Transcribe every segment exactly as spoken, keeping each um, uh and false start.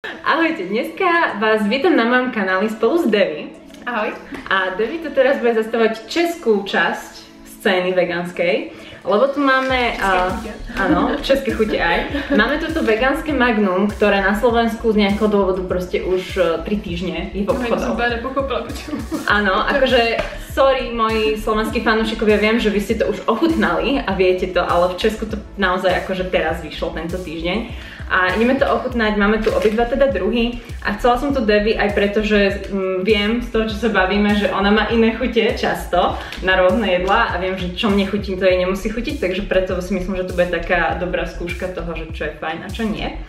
Ahojte, dneska vás vítam na mojom kanáli spolu s Devi. Ahoj. A Devi tu teraz bude zastavovať českú časť scény vegánskej, lebo tu máme, uh, áno, české chute aj. Máme tu vegánske Magnum, ktoré na Slovensku z nejakého dôvodu proste už uh, tri týždne je v obchodoch. Áno, akože sorry moji slovenskí fanúšikovia, viem, že vy ste to už ochutnali a viete to, ale v Česku to naozaj akože teraz vyšlo tento týždeň. A ideme to ochutnať, máme tu obidva teda druhy a chcela som tu Devi aj preto, že mm, viem z toho, čo sa bavíme, že ona má iné chute často na rôzne jedlá a viem, že čo mne chutí, to jej nemusí chutiť, takže preto si myslím, že to bude taká dobrá skúška toho, že čo je fajn a čo nie.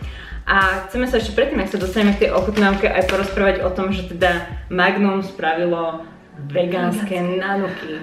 A chceme sa ešte predtým, ak sa dostaneme k tej ochutnávke, aj porozprávať o tom, že teda Magnum spravilo vegánske nanuky.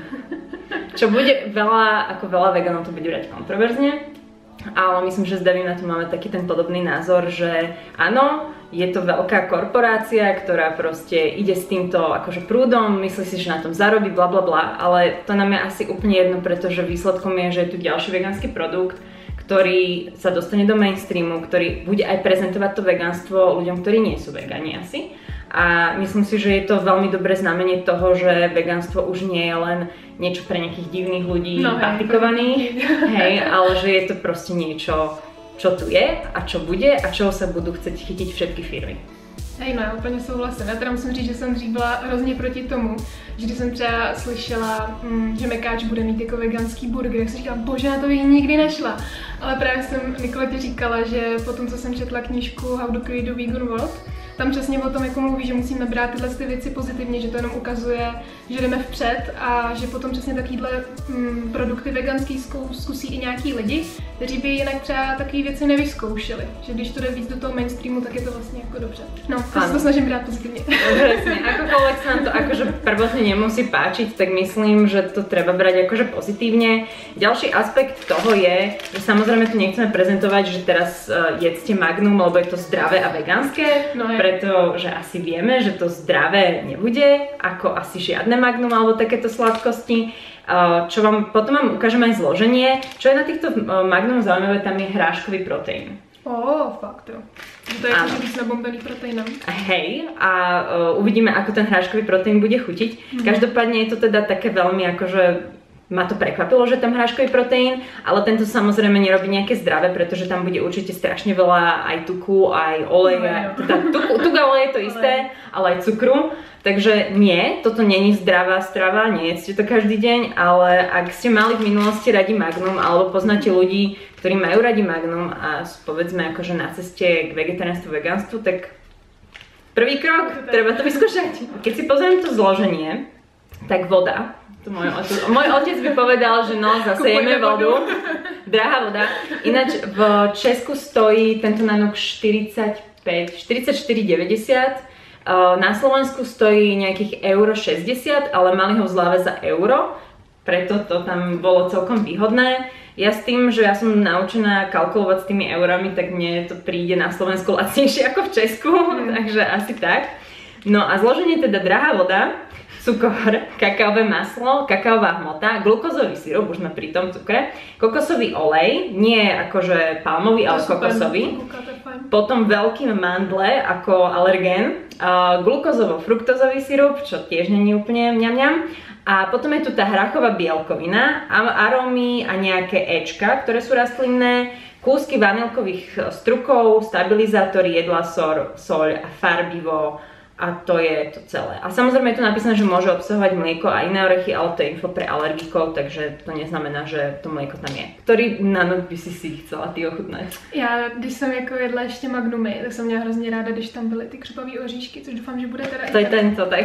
Čo bude veľa, ako veľa vegánov to bude brať kontroverzne. Ale myslím, že s Devim na to máme taký ten podobný názor, že áno, je to veľká korporácia, ktorá proste ide s týmto akože prúdom, myslí si, že na tom zarobí, bla bla bla, ale to nám je asi úplne jedno, pretože výsledkom je, že je tu ďalší vegánsky produkt, ktorý sa dostane do mainstreamu, ktorý bude aj prezentovať to vegánstvo ľuďom, ktorí nie sú vegani asi. A myslím si, že je to veľmi dobré znamenie toho, že vegánstvo už nie je len niečo pre nejakých divných ľudí no, praktikovaných, hej, ale že je to proste niečo, čo tu je a čo bude a čeho sa budú chcieť chytiť všetky firmy. Hej, no já úplně souhlasím. Já teda musím říct, že jsem dřív byla hrozně proti tomu, že když jsem třeba slyšela, mm, že Mekáč bude mít jako veganský burger, tak jsem říkala, bože, na to bych nikdy nešla. Ale právě jsem Nikoletě říkala, že potom, co jsem četla knížku How to Create a Vegan World, tam přesně o tom jako mluví, že musíme brát tyhle ty věci pozitivně, že to jenom ukazuje, že jdeme vpřed a že potom přesně takovýhle mm, produkty veganský zkusí i nějaký lidi, kteří by jinak třeba takové věci nevyzkoušeli. Že když to jde víc do toho mainstreamu, tak je to vlastně jako dobře. No, já se to snažím brát pozitivně. Presne, akokoľvek sa nám to akože prvotne nemusí páčiť, tak myslím, že to treba brať akože pozitívne. Ďalší aspekt toho je, že samozrejme tu nechceme prezentovať, že teraz uh, jedzte Magnum, lebo je to zdravé a vegánske, no pretože asi vieme, že to zdravé nebude, ako asi žiadne Magnum alebo takéto sladkosti. Uh, čo vám, potom vám ukážem aj zloženie. Čo je na týchto uh, Magnum zaujímavé, tam je hráškový proteín. Ó, fakt jo. To je akože víc nabombený proteínom. Hej, a uh, uvidíme, ako ten hráškový proteín bude chutiť. Mm. Každopádne je to teda také veľmi akože ma to prekvapilo, že tam hráškový proteín, ale tento samozrejme nerobí nejaké zdravé, pretože tam bude určite strašne veľa aj tuku, aj oleja. No, teda tuku, tuk a olej je to isté, ale aj cukru. Takže nie, toto není zdravá strava, nejedzte to každý deň, ale ak ste mali v minulosti radi Magnum, alebo poznáte ľudí, ktorí majú radi Magnum a sú povedzme akože na ceste k vegetariánstvu, vegánstvu, tak prvý krok, treba to vyskúšať. Keď si pozriem to zloženie, tak voda. To môj, otec, môj otec by povedal, že no, zasejeme vodu. Drahá voda. Ináč v Česku stojí tento nanuk štyridsaťpäť, štyridsaťštyri deväťdesiat. Na Slovensku stojí nejakých euro šesťdesiat, ale mali ho v zľave za euro, preto to tam bolo celkom výhodné. Ja s tým, že ja som naučená kalkulovať s tými eurami, tak mne to príde na Slovensku lacnejšie ako v Česku, mm. takže asi tak. No a zloženie teda drahá voda, cukor, kakaové maslo, kakaová hmota, glukózový syrup, už sme pri tom cukre, kokosový olej, nie akože palmový, ale kokosový, potom veľký mandle ako alergén, uh, glukózovo-fruktozový syrup, čo tiež nie je úplne mňam-mňam, a potom je tu tá hrachová bielkovina, arómy a nejaké éčka, ktoré sú rastlinné, kúsky vanilkových strukov, stabilizátory, jedla, sol, soľ a farbivo. A to je to celé. A samozrejme je tu napísané, že môže obsahovať mlieko a iné orechy, ale to je info pre alergikov, takže to neznamená, že to mlieko tam je. Ktorý nanuk by si si chcela ty ochutnať? Já, když jsem jako jedla ještě Magnumy, tak jsem měla hrozně ráda, když tam byly ty křupavý oříšky, což doufám, že bude teda to je tento, tak.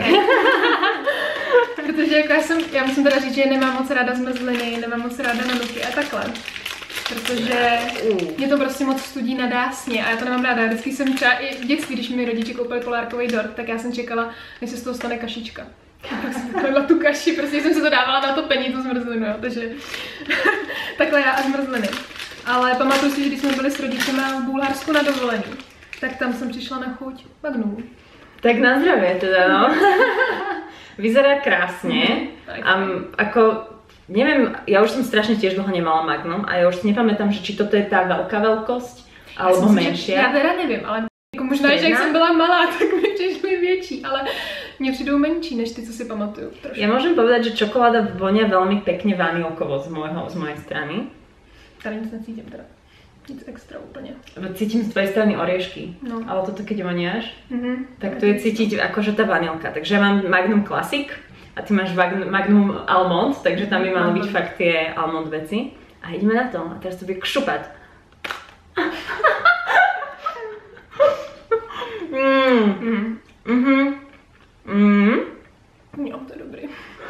Protože jako já jsem, já musím teda říct, že nemám moc ráda zmrzliny, nemám moc ráda nanuky a takhle. Protože mě to prostě moc studí na dásně a já to nemám ráda. Vždycky jsem třeba i v dětství, když mi rodiče koupili polárkový dort, tak já jsem čekala, než se z toho stane kašička. Tak jsem takhle tu kaši, prostě jsem se to dávala na to pení, tu zmrzlinu, jo, takže takhle já a zmrzliny. Ale pamatuju si, že když jsme byli s rodičema v Bulharsku na dovolení, tak tam jsem přišla na chuť Magnum. Tak na zdravie teda, no. Vyzerá krásne. A ako neviem, ja už som strašne tiež dlho nemala Magnum a ja už si nepamätám, že či toto je tá veľká veľkosť alebo menšia. Ja teda neviem, ale Jako možná, že jak jsem byla malá, tak mi přišly větší, ale mně přijdou menší než ty, co si pamatuju. Trošku. Ja môžem povedať, že čokoláda vonia veľmi pekne vanilkovo z, môjho, z mojej strany. Tady nic necítím teda. Nic extra úplně. Cítim z tvojej strany oriešky, no. Ale toto keď voniaš, mm-hmm. tak tu je cítiť akože tá vanilka. Takže ja mám Magnum Classic a ty máš Magnum Almond, takže tam by malo byť fakt tie almond veci. A ideme na to. A teraz to bude kšupať. Mm. Mm. Mm-hmm. Mm. Jo, to je dobrý.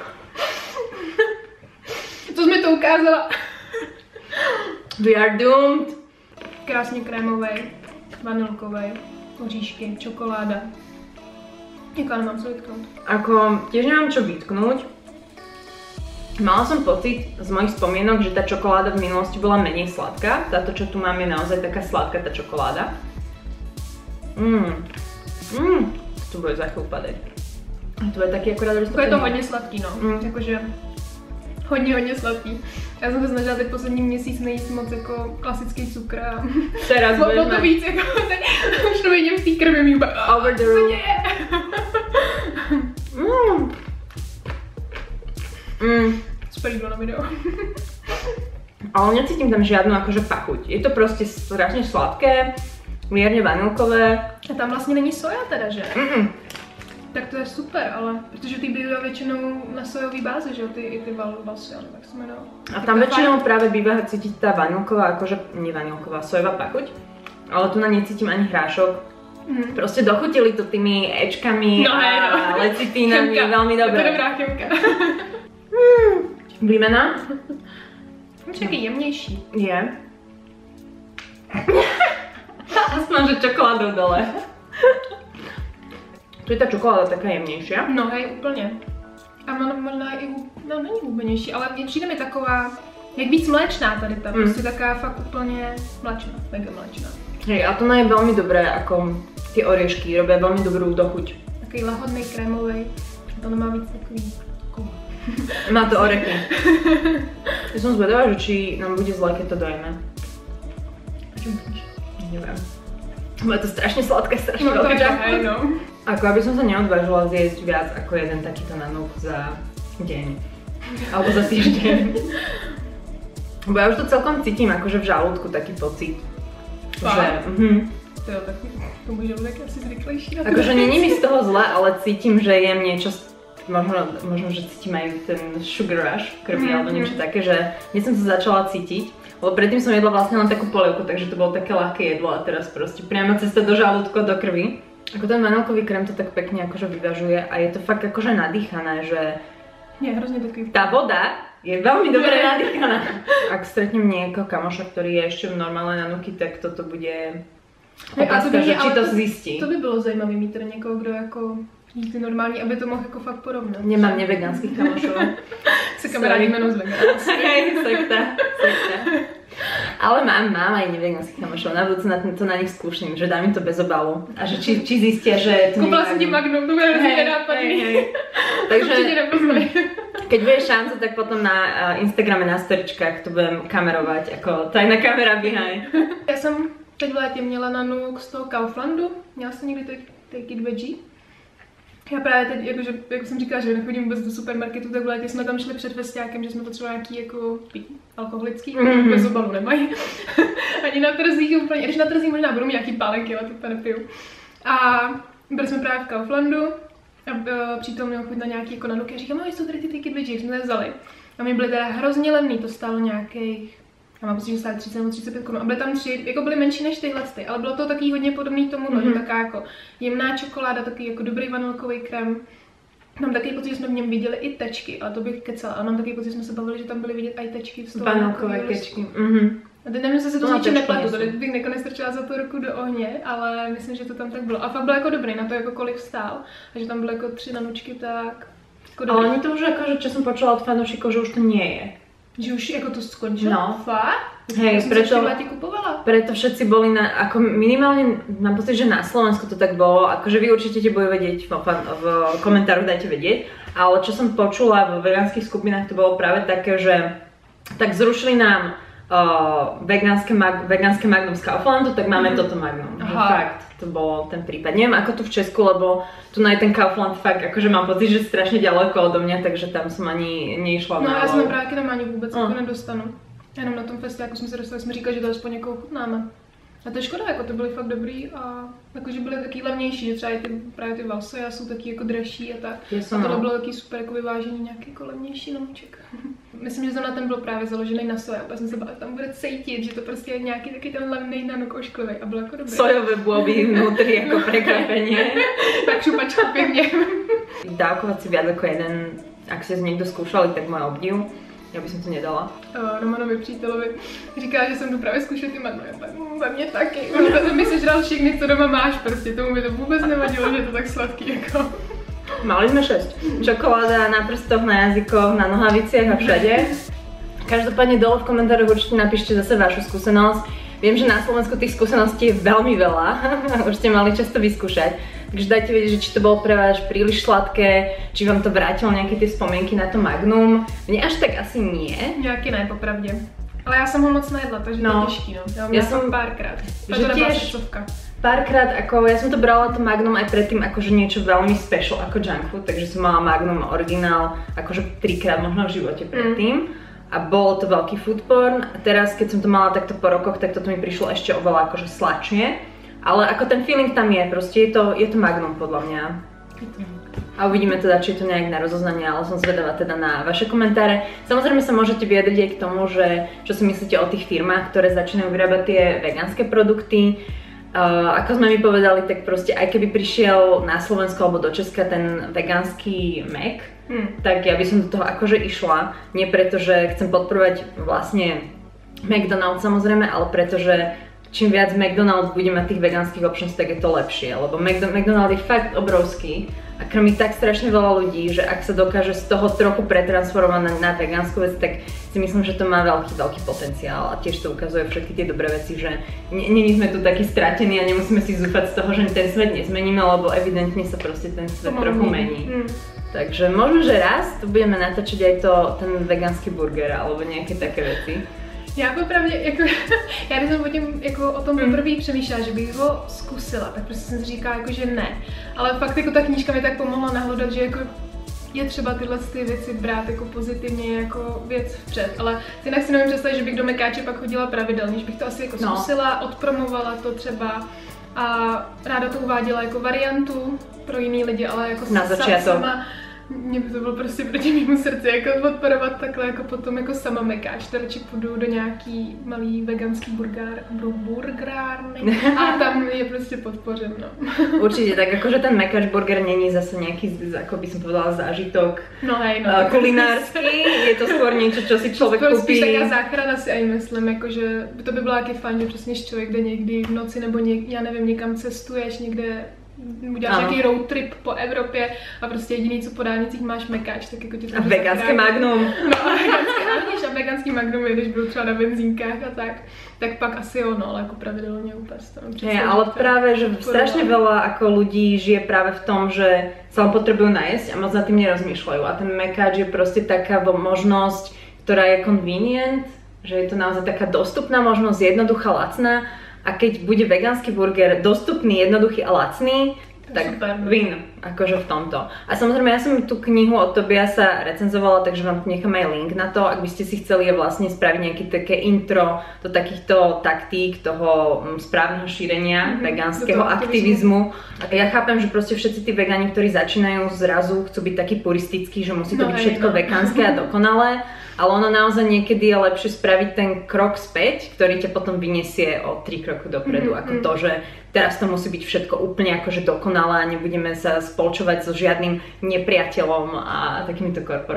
Co jsi mi to ukázala? We are doomed. Krásně krémovej, vanilkovej, oříšky, čokoláda. Jako nemám co vytknout. Ako, tiež nemám čo vytknúť. Mala som pocit z mojich spomienok, že tá čokoláda v minulosti bola menej sladká. Táto, čo tu mám, je naozaj taká sladká tá čokoláda. Mmm. Mmm. To bude za chvíľu padať. To bude taký akorát roztopený. Je to hodně sladký, no. Mm. Jakože hodně, hodně sladký. Já jsem se snažila teď poslední měsíc nejíst moc jako klasický cukr a teraz bylo to víc, jako už to vidím v té krvi mi úplně over the roof. Mm. Mm. Super jídlo na video. Ale necítim tam žiadnu akože pachuť. Je to prostě strašně sladké, mierne vanilkové. A tam vlastně není soja teda, že? Mm-mm. Tak to je super, ale protože ty bývají většinou na sojový bázi, že jo, ty, i ty val, valsia, nebo jak se jmenuje. A tam většinou právě bývá cítiť tá vanilková, akože nie vanilková, sojová pachuť. Ale tu na necítim ani hrášok. Mm. Prostě dochutili to tými ečkami no, a no. lecitínami veľmi dobre. Je to dobrá chemka. Mm. Výmena? Čekaj, jemnější. Je. Aspoň, že čokoládou dole. Tu je ta čokoláda taká jemnější. No hej, úplně. A možná i, no není hubenější, ale přijde mi taková, jak víc mléčná tady ta, mm. prostě taká fakt úplně mléčná, mega mléčná. Hej, a to je veľmi dobré, ako ty oriešky, robia veľmi dobrú dochuť. Taký lahodný, krémový, to nemá víc takový jako... Má to orechy. Ja som zvedavá, že či nám bude zle, keď to dojeme. A čo myslíš? Neviem. Bude to strašne sladké, strašne no, veľké čaká. No. Ako aby som sa neodvážila zjesť viac ako jeden takýto nanúk za deň. Alebo za týždeň. Bo ja už to celkom cítim akože v žalúdku taký pocit. Že, mhm. To je tak, to může být asi zvyklejší. Akože není mi z toho zle, ale cítim, že jem niečo, možno, možno že cítim aj ten sugar rush v krvi, mm, alebo niečo mm. také, že dnes som sa začala cítiť. Lebo predtým som jedla vlastne len takú polievku, takže to bolo také ľahké jedlo a teraz proste priamo cesta do žalúdka, do krvi. Ako ten vanilkový krém to tak pekne akože vyvažuje a je to fakt akože nadýchané, že... Je hrozne taký... Tá voda je veľmi dobre nadýchaná. Ak stretnem niekoho kamoša, ktorý je ešte v normálnej nanúky, tak toto bude otázka, že či to zjistí. To by bylo zajímavé mít teda někoho, kdo jako jí ty normální, aby to mohl jako fakt porovnat. Nemám neveganských kamošov. Se kamarádi jmenou z veganských. Hej, sekta, sekta. Ale mám, mám aj neveganských kamošov, na budúce to na nich skúšním, že dám im to bez obalu a že či, či zistia, že to Kúpila som ti Magnum, to bude hrozne nenápadný. Takže keď bude šanca, tak potom na Instagrame, na storičkách to budem kamerovať, ako tajná kamera behind. Já jsem teď v létě měla nanuk z toho Kauflandu, měla jsem někdy Take It Veggie. Já právě teď, jakože, jako jsem říkala, že nechodím vůbec do supermarketu, tak v létě jsme tam šli před festiákem, že jsme potřebovali nějaký jako alkoholický, mm-hmm. bez obalu nemají. Ani na trzích úplně, když na trzích možná budu mít nějaký pálenky, ale to nepiju. A byli jsme právě v Kauflandu a uh, přítel měl chuť na nějaký jako nanuky a říkám, no jsou tady ty Take It Veggie, jsme je vzali. A my byly teda hrozně levný, to stálo nějakých, já mám pocit, že stále třicet nebo třicet pět korun. A byly tam tři, jako byly menší než tyhle, ale bylo to taky hodně podobný tomu, mm-hmm. že taká jako jemná čokoláda, taky jako dobrý vanilkový krém. Mám taky pocit, že jsme v něm viděli i tečky, ale to bych kecala. A mám taky pocit, že jsme se bavili, že tam byly vidět i tečky z toho vanilkové tečky. Mm-hmm. A teď nevím, jestli se to s ničím nepletu, to bych jako nestrčila za tu ruku do ohně, ale myslím, že to tam tak bylo. A fakt byl jako dobrý, na to jako kolik stál. A že tam byly jako tři nanučky, tak jako ale oni to už jako, že čo som počula od fanúšikov, že už to nie je. Že už jako to skončilo? No. Fakt? Hej, preto, kupovala. preto všetci boli na, ako minimálne, mám pocit, že na Slovensku to tak bolo, akože vy určite ti budete vedieť, v, v komentároch dajte vedieť, ale čo som počula v vegánskych skupinách, to bolo práve také, že tak zrušili nám uh, vegánske, mag, vegánske Magnum z Kauflandu, tak máme mm. toto Magnum. Že fakt, to bol ten prípad. Neviem ako tu v Česku, lebo tu na ten Kaufland fakt, akože mám pocit, že strašne ďaleko odo mňa, takže tam som ani neišla. No na já jsem právě taky ani vůbec no. jako nedostanu. Jenom na tom festiáku jsme se dostali, jsme říkali, že to aspoň někoho chutnáme. A to je škoda, jako to byly fakt dobrý a jakože byly taky levnější, že třeba i ty, právě ty Valsoja jsou taky jako dražší a tak. Yes, a tohle bylo taky super jako vyvážení nějaký jako levnější nomuček. Myslím, že zrovna ten byl právě založený na soja, já jsem se bála, tam bude cítit, že to prostě je nějaký taky ten levný nanok ošklivý a byl jako dobrý. Sojové bôby vnútri jako prekvapenie. Tak šupačka pěkně. Dávkovať si viac ako jeden, ak si někdo zkoušali, tak můj obdiv. Já bych to nedala. Uh, Romanovi přítelovi říká, že jsem tu právě zkoušel ty magnoje. Za mě taky. On mi sežral všechny, co doma máš, prostě tomu by to vůbec nevadilo, že je to tak sladký jako. Mali jsme šesť. Čokoláda na prstoch, na jazykoch, na nohaviciach a všade. Každopádne dole v komentároch určite napíšte zase vašu skúsenosť. Viem, že na Slovensku tých skúseností je veľmi veľa, už ste mali často vyskúšať. Takže dajte vedieť, že či to bolo pre vás príliš sladké, či vám to vrátilo nejaké tie spomienky na to Magnum. Mne až tak asi nie. Nějaký ne, popravdě. Ale já jsem ho moc nejedla, takže no. To je těžký, no. Já, já jsem párkrát. Že tiež párkrát, ako ja som to brala to Magnum aj predtým akože niečo veľmi special ako junk food, takže som mala Magnum originál akože trikrát možno v živote predtým. Mm. A bolo to veľký food porn. A teraz, keď som to mala takto po rokoch, tak toto mi prišlo ešte oveľa akože sladšie. Ale ako ten feeling tam je, proste je to, je to Magnum podľa mňa. A uvidíme teda, či je to nejak na rozoznanie, ale som zvedavá teda na vaše komentáre. Samozrejme sa môžete vyjadriť aj k tomu, že čo si myslíte o tých firmách, ktoré začínajú vyrábať tie vegánske produkty. Uh, ako sme mi povedali, tak proste aj keby prišiel na Slovensko alebo do Česka ten vegánsky Mac, hmm. tak ja by som do toho akože išla. Nie preto, že chcem podporovať vlastne McDonald's samozrejme, ale preto, že čím viac McDonald's bude mať tých vegánskych options, tak je to lepšie, lebo McDonald's je fakt obrovský a krmí tak strašne veľa ľudí, že ak sa dokáže z toho trochu pretransformovať na, na vegánsku vec, tak si myslím, že to má veľký, veľký potenciál a tiež to ukazuje všetky tie dobré veci, že není sme tu takí stratení a nemusíme si zúfať z toho, že ten svet nezmeníme, lebo evidentne sa proste ten svet trochu mení. Mm. Takže možno, že raz tu budeme natáčať aj to, ten vegánsky burger alebo nejaké také veci. Já popravdě, jako, já když jsem o, těm, jako, o tom poprvé přemýšlela, že bych ho zkusila, tak prostě jsem si říkala, jako, že ne. Ale fakt jako ta knížka mi tak pomohla nahledat, že jako je třeba tyhle ty věci brát jako pozitivně jako věc vpřed. Ale jinak si nevím představit, že bych do Mekáče pak chodila pravidelně, že bych to asi jako no. zkusila, odpromovala to třeba a ráda to uváděla jako variantu pro jiný lidi, ale jako na začátek. Sama mně by to bylo prostě proti mému srdci, jako podporovat takhle, jako potom jako sama Mekáč, radši půjdu do nějaký malý veganský burgár, burgerárny a tam je prostě podpořím, no. Určitě, tak jakože ten Mekáč burger není zase nějaký, jako by som povedala, zážitok no, hej, no, uh, kulinářský, je to skôr něco, čo si člověk koupí. Spíš taká záchrana si aj myslím, jakože to by bylo taky fajn, že přesně člověk jde někdy v noci nebo něk, já nevím, někam cestuješ, někde uděláš nějaký road trip po Evropě a prostě jediný, co po dálnicích máš Mekáč, tak jako ti to... A veganské Magnum. No a veganské, a veganský Magnum je, když byl třeba na benzínkách a tak, tak pak asi jo, no, ale jako pravidelně úplně to je, ale právě, že strašně veľa jako lidí žije právě v tom, že sa potřebují najesť a moc nad tým nerozmýšľajú a ten Mekáč je prostě taká možnosť, ktorá je convenient, že je to naozaj taká dostupná možnosť, jednoduchá, lacná. A keď bude vegánsky burger dostupný, jednoduchý a lacný, tak super, win, akože v tomto. A samozrejme, ja som tú knihu od Tobiasa recenzovala, takže vám nechám aj link na to, ak by ste si chceli vlastne spraviť nejaké také intro do takýchto taktík toho správneho šírenia mm-hmm, vegánskeho aktivizmu. A ja chápem, že proste všetci tí vegáni, ktorí začínajú zrazu, chcú byť takí puristickí, že musí to no, byť všetko no. vegánske a dokonalé. Ale ono naozaj niekedy je lepšie spraviť ten krok späť, ktorý ťa potom vyniesie o tri kroky dopredu, mm-hmm. ako to, že teraz to musí byť všetko úplne akože dokonalé a nebudeme sa spolčovať so žiadnym nepriateľom a takýmito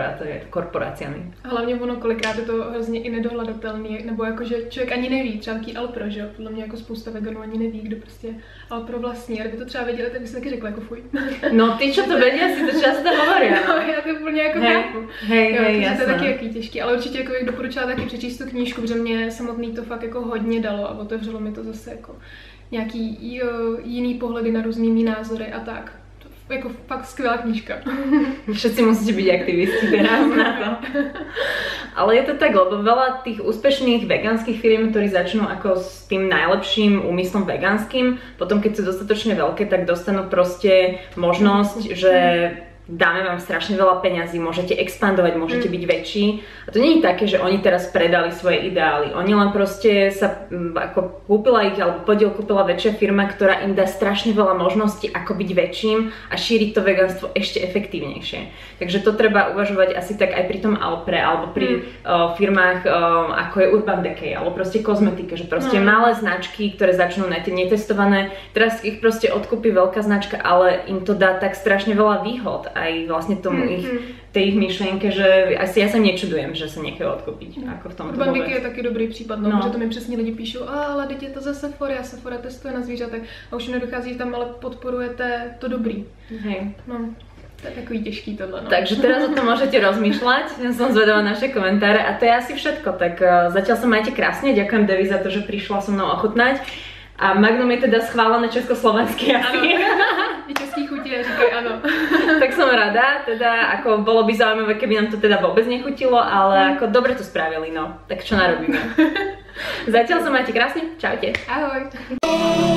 korporáciami. Hlavně ono kolikrát je to hrozně i nedohledatelný, nebo jakože člověk ani neví, třeba taký Alpro, že jo? Podle mě jako spousta veganů ani neví, kdo prostě Alpro vlastní, ale by to třeba věděli, tak by si taky řekla jako fuj. No ty, čo to vedia, si to často hovoria. No, já to úplně jako hej, chápu. Hej, jo, hej, jasné. To je taky jaký těžký, ale určitě jako bych doporučila taky přečíst tu knížku, protože mě samotný to fakt jako hodně dalo a otevřelo mi to zase jako nějaký jo, jiný pohledy na různými názory a tak. To jako fakt skvělá knížka. Všetci musíte byť aktivisti teraz na to. Ale je to tak, lebo veľa tých úspešných vegánskych firiem, ktorí začnú ako s tým najlepším úmyslom vegánskym, potom keď sú dostatočne veľké, tak dostanú proste možnosť, že dáme vám strašne veľa peňazí, môžete expandovať, môžete byť väčší. A to nie je také, že oni teraz predali svoje ideály. Oni len proste sa ako kúpila ich, alebo podiel kúpila väčšia firma, ktorá im dá strašne veľa možností, ako byť väčším a šíriť to vegánstvo ešte efektívnejšie. Takže to treba uvažovať asi tak aj pri tom Alpre, alebo pri mm. uh, firmách uh, ako je Urban Decay, alebo proste kozmetika, že proste mm. malé značky, ktoré začnú netestované, teraz ich proste odkúpi veľká značka, ale im to dá tak strašne veľa výhod. Aj vlastne tomu mm-hmm. ich, tej ich myšlienke, že asi ja sa nečudujem, že sa niekoho odkúpiť. Mm. Ako v tomto Urban Decay je taky dobrý případ, no, no. Protože to mi přesně lidi píšou, ale teď je to ze Sephora, Sephora testuje na zvířatech a už nedochází, že tam ale podporujete to dobrý. Hej. No. To je takový těžký tohle, no. Takže teraz o tom môžete rozmýšľať, ja som zvedala naše komentáre a to je asi všetko, tak uh, zatiaľ sa majte krásne, ďakujem Devi za to, že prišla so mnou ochutnať. A Magnum je teda schválené československé asi. Ano, český chutie, říkají ano. Tak som rada, teda ako bolo by zaujímavé, keby nám to teda vôbec nechutilo, ale ako dobre to spravili, no. Tak čo narobíme? Zatiaľ sa majte krásne, čaute. Ahoj.